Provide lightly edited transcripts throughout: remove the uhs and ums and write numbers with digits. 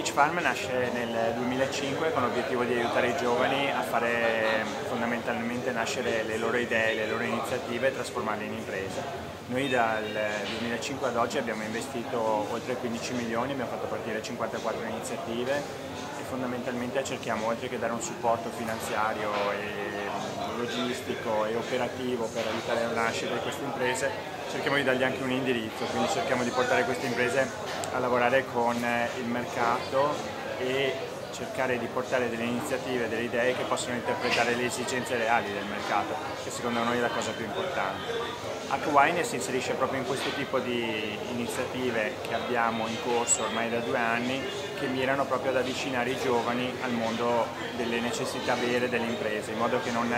Beach Farm nasce nel 2005 con l'obiettivo di aiutare i giovani a fare fondamentalmente nascere le loro idee, le loro iniziative e trasformarle in imprese. Noi dal 2005 ad oggi abbiamo investito oltre 15 milioni, abbiamo fatto partire 54 iniziative e fondamentalmente cerchiamo, oltre che dare un supporto finanziario e logistico e operativo per aiutare alla nascita di queste imprese, cerchiamo di dargli anche un indirizzo, quindi cerchiamo di portare queste imprese a lavorare con il mercato e cercare di portare delle iniziative, delle idee che possono interpretare le esigenze reali del mercato, che secondo noi è la cosa più importante. H-Wine si inserisce proprio in questo tipo di iniziative che abbiamo in corso ormai da 2 anni, che mirano proprio ad avvicinare i giovani al mondo delle necessità vere delle imprese, in modo che non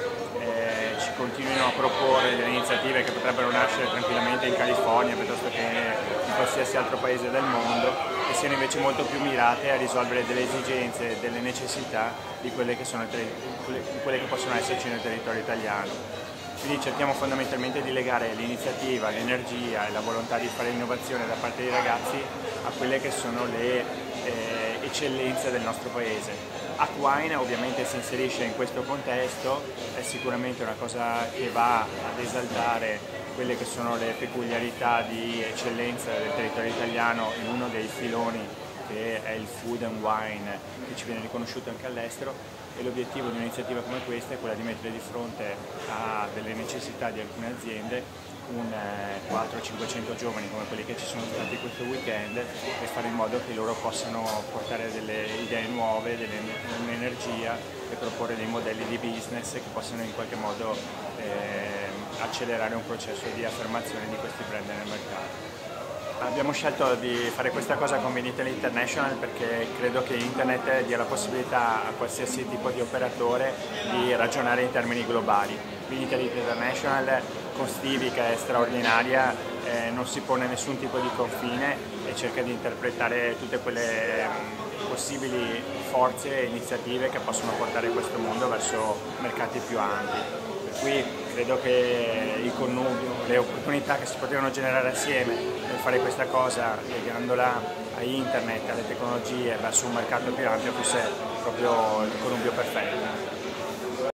ci continuino a proporre delle iniziative che potrebbero nascere tranquillamente in California piuttosto che in qualsiasi altro paese del mondo, e siano invece molto più mirate a risolvere delle esigenze, delle necessità di quelle che possono esserci nel territorio italiano. Quindi cerchiamo fondamentalmente di legare l'iniziativa, l'energia e la volontà di fare innovazione da parte dei ragazzi a quelle che sono le eccellenze del nostro paese. H-Wine ovviamente si inserisce in questo contesto, è sicuramente una cosa che va ad esaltare quelle che sono le peculiarità di eccellenza del territorio italiano in uno dei filoni che è il food and wine, che ci viene riconosciuto anche all'estero, e l'obiettivo di un'iniziativa come questa è quella di mettere di fronte a delle necessità di alcune aziende un 400-500 giovani come quelli che ci sono stati questo weekend, e fare in modo che loro possano portare delle idee nuove, un'energia e proporre dei modelli di business che possano in qualche modo accelerare un processo di affermazione di questi brand nel mercato. Abbiamo scelto di fare questa cosa con Vinitaly International perché credo che Internet dia la possibilità a qualsiasi tipo di operatore di ragionare in termini globali. Vinitaly International con Stevie, che è straordinaria, non si pone nessun tipo di confine e cerca di interpretare tutte quelle possibili forze e iniziative che possono portare questo mondo verso mercati più ampi. Per cui credo che il connubio, le opportunità che si potevano generare assieme per fare questa cosa, legandola a internet, alle tecnologie, verso un mercato più ampio, fosse proprio il connubio perfetto.